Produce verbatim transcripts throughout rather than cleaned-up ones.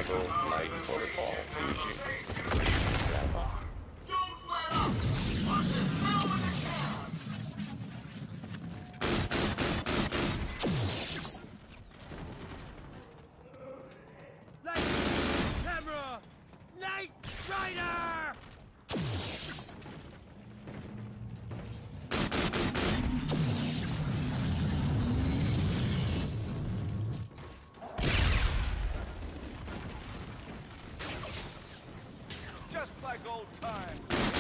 Michael, Light Protocol initiated. Please stand by. Don't let up! Watch it through with the camera! Light! Camera! Knight Rider! Just like old times.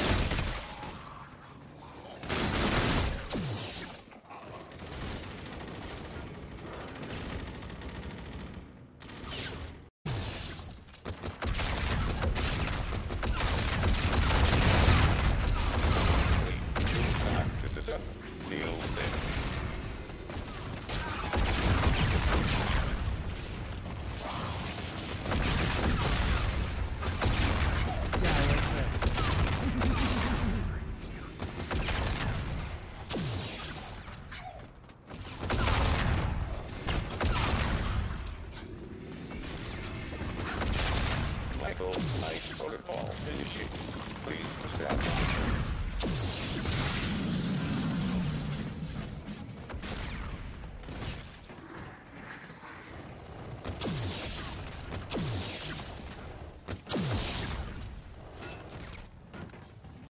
Back to the seven. Neil there. Michael, Light Protocol initiated. Please stand by.